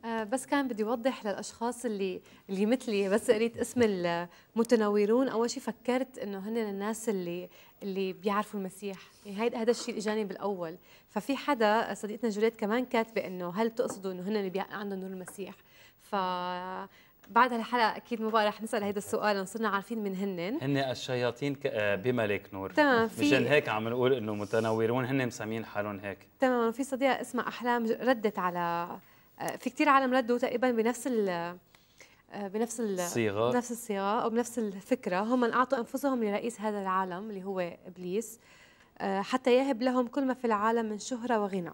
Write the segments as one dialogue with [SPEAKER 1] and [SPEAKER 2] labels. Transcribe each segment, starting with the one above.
[SPEAKER 1] بس كان بدي أوضح للأشخاص اللي مثلي، بس قريت اسم المتنورون أول شيء فكرت إنه هن الناس اللي بيعرفوا المسيح، يعني هذا الشيء اللي اجاني بالأول. ففي حدا صديقتنا جوليت كمان كاتبة إنه هل تقصدوا إنه هن اللي عندهم نور المسيح؟ ف بعد هالحلقة أكيد ما بقى رح نسأل هيدا السؤال لأن صرنا عارفين من هن
[SPEAKER 2] الشياطين بملك نور.
[SPEAKER 1] تمام.
[SPEAKER 2] مشان هيك عم نقول إنه متنورون، هن مسمين حالهم هيك.
[SPEAKER 1] تمام. في صديقة اسمها أحلام ردت على في كثير عالم ردوا تقريبا
[SPEAKER 2] الصيغة،
[SPEAKER 1] بنفس الصيغه او بنفس الفكره. هم اعطوا انفسهم لرئيس هذا العالم اللي هو ابليس، حتى يهب لهم كل ما في العالم من شهره وغنى.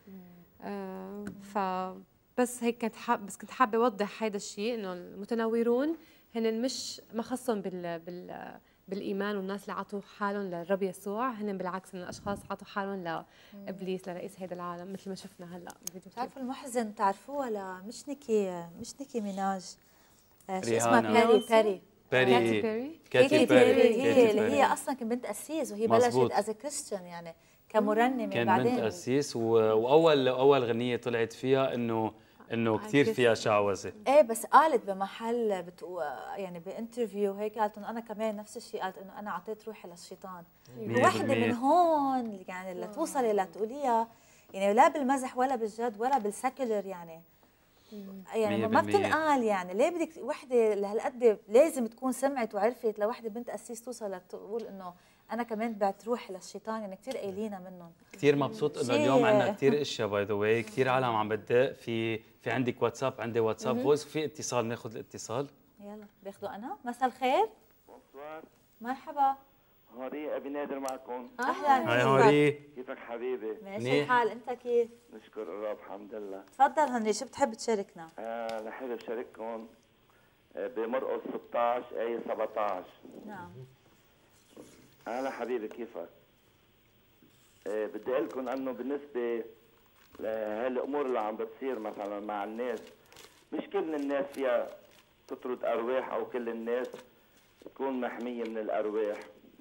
[SPEAKER 1] فبس هيك كنت حابه اوضح هذا الشيء، انه المتنورون هن مش ما خصهم بالايمان، والناس اللي عطوا حالهم للرب يسوع هن بالعكس من الاشخاص عطوا حالهم لابليس لرئيس هذا العالم، مثل ما شفنا هلا بالفيديو.
[SPEAKER 3] بتعرفوا المحزن تعرفوه ولا مش نيكي ميناج؟ شو اسمها؟
[SPEAKER 2] بيري
[SPEAKER 3] كاتي بيري هي اللي هي اصلا كانت بنت قسيس، وهي بلشت از كريستيان يعني كمرنمه.
[SPEAKER 2] كان بنت قسيس واول غنيه طلعت فيها انه كثير فيها شعوذه.
[SPEAKER 3] ايه بس قالت بمحل يعني بانترفيو هيك قالت انه انا كمان نفس الشيء، قالت انه انا اعطيت روحي للشيطان. وحده من هون يعني لتوصلي لتقوليها يعني لا بالمزح ولا بالجد ولا بالسكلر يعني ما بتنقال. يعني ليه بدك وحده لهالقد لازم تكون سمعت وعرفت لوحده بنت قسيس توصل لتقول انه انا كمان بعت روحي للشيطان؟ يعني كثير قايلينا منهم.
[SPEAKER 2] كثير مبسوط انه اليوم عندنا كثير اشياء باي ذا واي، كثير عالم عم بتدق في عندك واتساب، عندي واتساب فويس، في اتصال، ناخذ الاتصال.
[SPEAKER 3] يلا باخذه انا. مساء الخير.
[SPEAKER 4] بونسوار.
[SPEAKER 3] مرحبا.
[SPEAKER 4] هوري ابي نادر معكم.
[SPEAKER 3] اهلا.
[SPEAKER 2] هاي هوري،
[SPEAKER 4] كيفك حبيبي؟
[SPEAKER 3] ماشي الحال، انت كيف؟
[SPEAKER 4] نشكر الرب الحمد لله.
[SPEAKER 3] تفضل هنري، شو بتحب تشاركنا؟
[SPEAKER 4] انا حابب اشارككم بمرقس 16 آية 17.
[SPEAKER 3] نعم.
[SPEAKER 4] انا حبيبي كيفك؟ بدي اقول لكم انه بالنسبه لهالامور اللي عم بتصير مثلا مع الناس، مش كل الناس فيها تطرد ارواح او كل الناس تكون محميه من الارواح،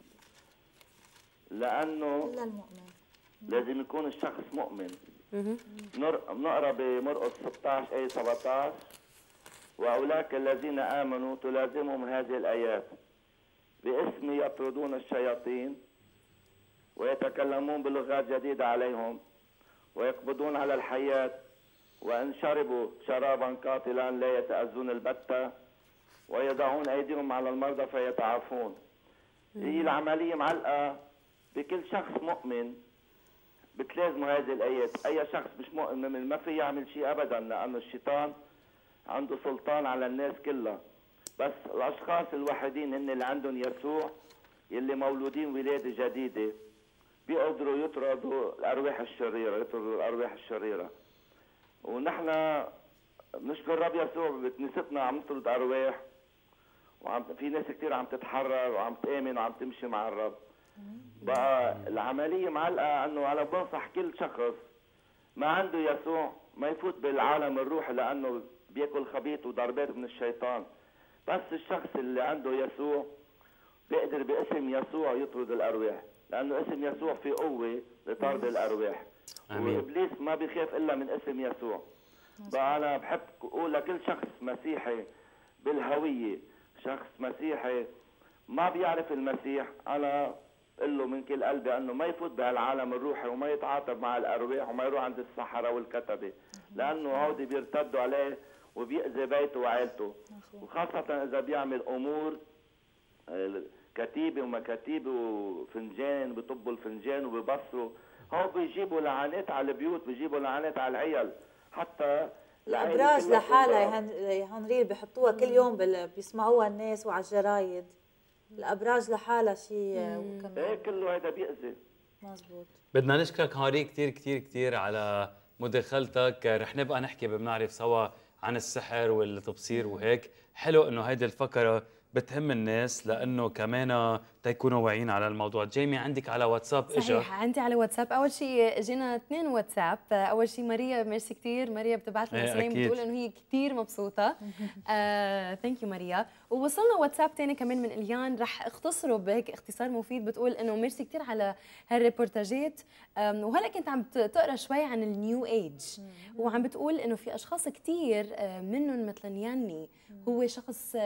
[SPEAKER 4] لانه
[SPEAKER 3] الا المؤمن
[SPEAKER 4] لازم يكون الشخص مؤمن. بنقرا بمرقس 16 آية 17: واولئك الذين امنوا تلازمهم هذه الايات، باسمي يطردون الشياطين ويتكلمون بلغات جديدة عليهم ويقبضون على الحياة، وإن شربوا شرابا قاتلا لا يتأذون البتة، ويضعون أيديهم على المرضى فيتعافون. هي العملية معلقة بكل شخص مؤمن، بتلازموا هذه الآيات. أي شخص مش مؤمن ما في يعمل شيء أبدا، لأن الشيطان عنده سلطان على الناس كلها. بس الأشخاص الوحيدين هن اللي عندهم يسوع، يلي مولودين ولادة جديدة، بيقدروا يطردوا الأرواح الشريرة. ونحن نشكر الرب يسوع بكنيستنا عم نطرد أرواح، في ناس كثير عم تتحرر وعم تآمن وعم تمشي مع الرب. بقى العملية معلقة أنه أنا بنصح كل شخص ما عنده يسوع ما يفوت بالعالم الروحي، لأنه بياكل خبيث وضربات من الشيطان. بس الشخص اللي عنده يسوع بيقدر باسم يسوع يطرد الأرواح، لأنه اسم يسوع في قوة لطرد الأرواح. وإبليس ما بيخاف إلا من اسم يسوع. بقى أنا بحب أقول لكل شخص مسيحي بالهوية، شخص مسيحي ما بيعرف المسيح، أنا قل له من كل قلبي أنه ما يفوت بهالعالم الروحي وما يتعاطف مع الأرواح وما يروح عند السحرة والكتبة، لأنه هودي بيرتدوا عليه وبيأذي بيته وعائلته، وخاصة إذا بيعمل أمور كتيبة ومكاتيبة وفنجان، بيطبوا الفنجان وبيبصوا، هو بيجيبوا لعنات على البيوت، بيجيبوا لعنات على العيال. حتى
[SPEAKER 3] الأبراج لحالها يا هنريل بيحطوها كل يوم بيسمعوها الناس وعلى الجرايد. الأبراج لحالها شيء وكمان
[SPEAKER 4] ايه كله هذا بيأذي.
[SPEAKER 3] مزبوط.
[SPEAKER 2] بدنا نشكرك هاري كثير كثير كثير على مداخلتك. رح نبقى نحكي بنعرف سوا عن السحر والتبصير وهيك. حلو انه هيدي الفقره بتهم الناس لانه كمان تيكونوا واعيين على الموضوع. جيمي عندك على واتساب اجى؟
[SPEAKER 5] صحيح، عندي على واتساب اول شيء اجينا 2 واتساب. اول شيء ماريا، ميرسي كثير. ماريا بتبعث لنا سلام، بتقول انه هي كثير مبسوطه. ثانك يو ماريا. ووصلنا واتساب ثاني كمان من اليان، رح اختصره بهيك اختصار مفيد. بتقول انه ميرسي كثير على هالريبورتاجات، وهلا كنت عم تقرا شوي عن النيو ايج، وعم بتقول انه في اشخاص كثير منهم مثلا ياني هو شخص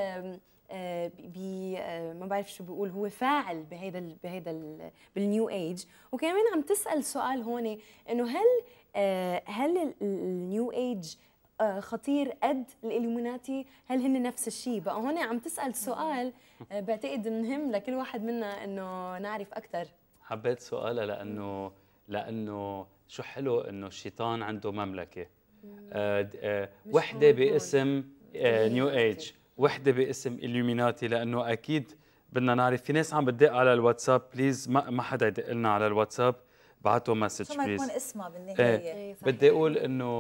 [SPEAKER 5] ما بعرف شو بيقول، هو فاعل بهيدا بالنيو ايج. وكمان عم تسال سؤال هون انه هل النيو ايج خطير قد الإليموناتي؟ هل هن نفس الشيء؟ بقى هون عم تسال سؤال بعتقد مهم لكل واحد منا انه نعرف اكثر.
[SPEAKER 2] حبيت سؤالها لانه شو حلو انه الشيطان عنده مملكه. وحده باسم نيو ايج، وحده باسم إليوميناتي، لانه اكيد بدنا نعرف. في ناس عم بتدق على الواتساب، بليز ما حدا يدق لنا على الواتساب، بعتوا مسج
[SPEAKER 3] شو ما
[SPEAKER 2] بليز.
[SPEAKER 3] يكون اسمها بالنهايه.
[SPEAKER 2] بدي اقول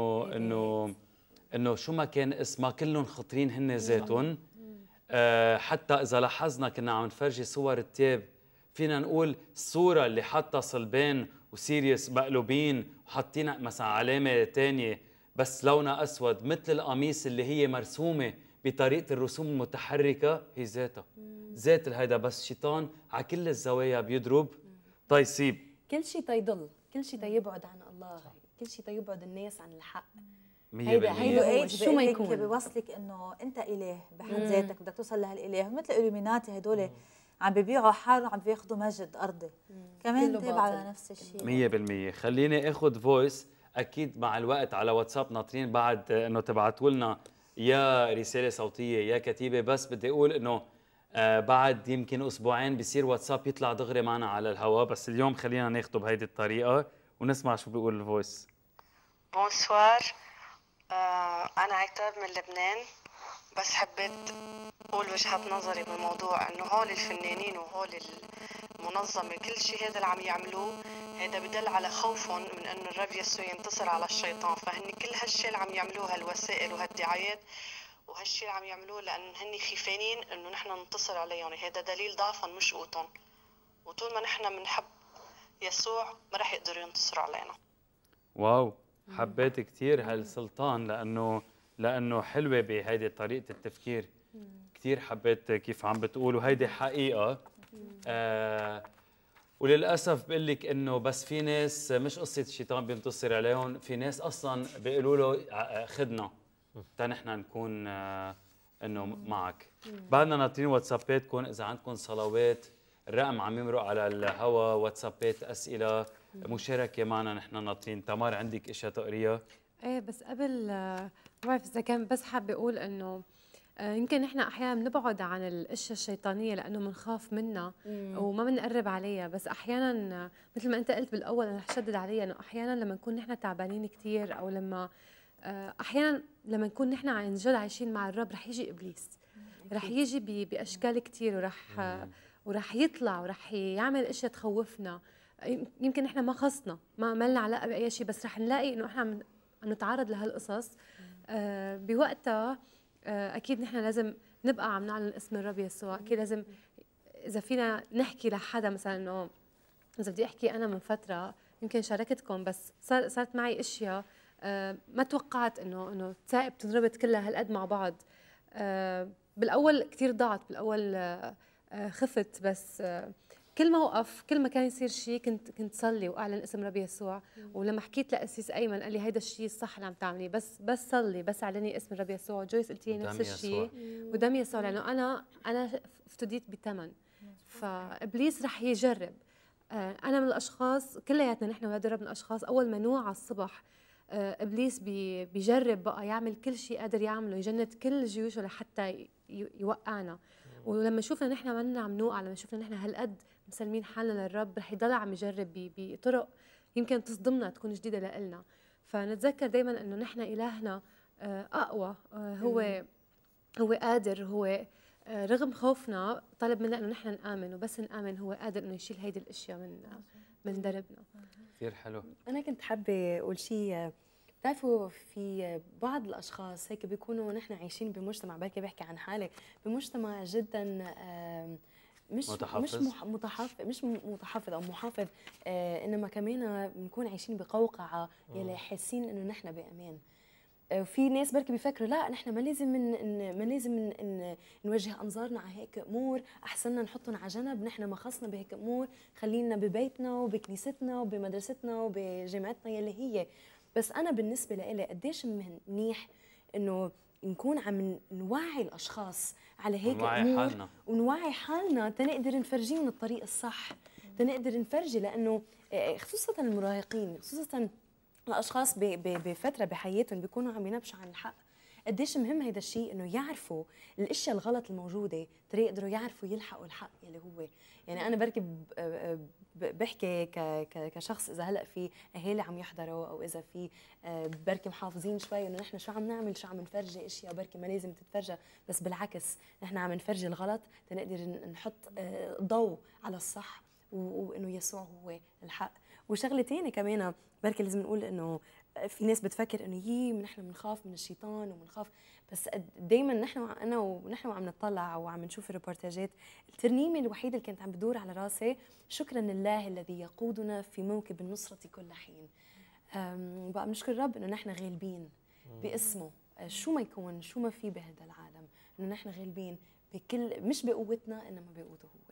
[SPEAKER 2] انه شو ما كان اسمها كلهم خطرين هن ذاتهم. حتى اذا لاحظنا كنا عم نفرجي صور التياب، فينا نقول الصوره اللي حاطه صلبين وسيريس مقلوبين وحاطين مثلا علامه ثانيه بس لونها اسود، مثل القميص اللي هي مرسومه بطريقه الرسوم المتحركه، هي ذاتها ذات هيدا. بس الشيطان على كل الزوايا بيضرب تيصيب
[SPEAKER 5] كل شيء تيضل، كل شيء تيبعد عن الله، كل شيء تيبعد الناس عن الحق.
[SPEAKER 2] 100%.
[SPEAKER 5] هيدا شو ما يكون
[SPEAKER 3] بيوصلك انه انت اله بحد ذاتك، بدك توصل لهالاله. مثل الالوميناتي هدول عم ببيعوا حالهم، عم بياخذوا مجد ارضي. كمان تابع على نفس الشيء
[SPEAKER 2] 100%. خليني اخذ فويس، اكيد مع الوقت على واتساب ناطرين بعد انه تبعتوا لنا يا رساله صوتيه يا كتيبه. بس بدي اقول انه بعد يمكن اسبوعين بصير واتساب يطلع دغري معنا على الهواء، بس اليوم خلينا ناخده بهيدي الطريقه ونسمع شو بيقول الفويس.
[SPEAKER 6] بونسوار، انا عتاب من لبنان. بس حبيت اقول وجهة نظري بالموضوع، انه هول الفنانين وهول المنظمه كل شيء هذا اللي عم يعملوه هذا بدل على خوفهم من انه الرب يسوع ينتصر على الشيطان. فهن كل هالشيء اللي عم يعملوه هالوسائل وهالدعايات وهالشيء اللي عم يعملوه لان هن خيفانين انه نحن ننتصر عليهم. هذا دليل ضعفهم مش قوتهم، وطول ما نحن بنحب يسوع ما رح يقدروا ينتصروا علينا.
[SPEAKER 2] واو، حبيت كثير هالسلطان لانه حلوه بهيدي طريقه التفكير. كثير حبيت كيف عم بتقول، وهيدي حقيقه. وللاسف بقول لك انه بس في ناس مش قصه الشيطان بينتصر عليهم، في ناس اصلا بيقولوا له خدنا نحن نكون انه معك. بعدنا ناطرين واتساباتكم، اذا عندكم صلوات الرقم عم يمرق على الهوا، واتسابات اسئله مشاركه معنا، نحن ناطرين. تمار عندك اشياء تقريها؟
[SPEAKER 1] ايه بس قبل ما بعرف اذا كان، بس حابه اقول انه يمكن نحن احيانا بنبعد عن الاشياء الشيطانيه لانه بنخاف منها وما بنقرب عليها. بس احيانا مثل ما انت قلت بالاول، انا رح شدد عليها انه احيانا لما نكون نحن تعبانين كثير، او لما احيانا لما نكون نحن عن جد عايشين مع الرب، رح يجي ابليس، رح يجي باشكال كثير، ورح يطلع ورح يعمل اشياء تخوفنا. يمكن نحن ما خصنا، ما لنا علاقه باي شيء، بس رح نلاقي انه احنا عم نتعرض لهالقصص. بوقتها اكيد نحن لازم نبقى عم نعلن اسم الرب يسوع. اكيد لازم اذا فينا نحكي لحدا، مثلا انه اذا بدي احكي انا من فتره يمكن شاركتكم، بس صارت معي اشياء ما توقعت انه تثاقب تنربط كلها هالقد مع بعض. بالاول كثير ضاعت، بالاول خفت، بس كل موقف، كل ما كان يصير شيء كنت صلي واعلن اسم رب يسوع. ولما حكيت لأسيس ايمن قال لي هيدا الشيء الصح اللي عم تعمليه، بس صلي، بس اعلني اسم رب يسوع. جويس قلت لي نفس الشيء، ودم يسوع، لانه انا افتديت بثمن. فابليس رح يجرب. انا من الاشخاص، كلياتنا نحن ولاد الرب من الاشخاص، اول ما نوعى الصبح ابليس بيجرب بقى يعمل كل شيء قادر يعمله، يجند كل جيوشه لحتى يوقعنا. ولما شفنا نحن ما عم نوقع، لما شفنا نحن هالقد مسلمين حالنا للرب، رح يضل عم يجرب بطرق يمكن تصدمنا، تكون جديده لنا. فنتذكر دائما انه نحن الهنا اقوى، هو قادر، هو رغم خوفنا طلب منا انه نحن نآمن، وبس نآمن هو قادر انه يشيل هيدي الاشياء من دربنا.
[SPEAKER 2] كثير حلو.
[SPEAKER 5] انا كنت حابه اقول شيء بتعرفوا في بعض الاشخاص هيك بيكونوا نحن عايشين بمجتمع، بركي بحكي عن حالي، بمجتمع جدا مش متحفظ او محافظ، انما كمان بنكون عايشين بقوقعه يلي حاسين انه نحن بامان. في ناس بركي بيفكروا لا نحن ما لازم نوجه انظارنا على هيك امور، احسننا نحطهم على جنب، نحن ما خصنا بهيك امور، خلينا ببيتنا وبكنيستنا وبمدرستنا وبجامعتنا يلي هي. بس انا بالنسبه لإلي قديش منيح انه نكون عم نوعي الاشخاص على هيك امور، ونوعي حالنا تنقدر نفرجيهم الطريق الصح، تنقدر نفرجي، لانه خصوصا المراهقين، خصوصا الاشخاص بفتره بحياتهم بيكونوا عم ينبشوا عن الحق. قديش مهم هيدا الشيء انه يعرفوا الاشياء الغلط الموجوده ترى يقدروا يعرفوا يلحقوا الحق يلي هو. يعني انا بركي بحكي كشخص اذا هلا في اهالي عم يحضروا، او اذا في بركي محافظين شوي انه نحن شو عم نعمل، شو عم نفرجي اشياء بركي ما لازم تتفرجى، بس بالعكس نحن عم نفرجي الغلط تنقدر نحط ضوء على الصح، وانه يسوع هو الحق. وشغله ثانيه كمان بركي لازم نقول انه في ناس بتفكر انه نحن بنخاف من الشيطان وبنخاف، بس دائما نحن وعم نطلع وعم نشوف الريبورتاجات، الترنيمه الوحيده اللي كانت عم بدور على راسي شكرا لله الذي يقودنا في موكب النصره كل حين. بقى بنشكر الرب انه نحن غالبين باسمه، شو ما يكون، شو ما في بهذا العالم، انه نحن غالبين بكل، مش بقوتنا انما بقوته هو.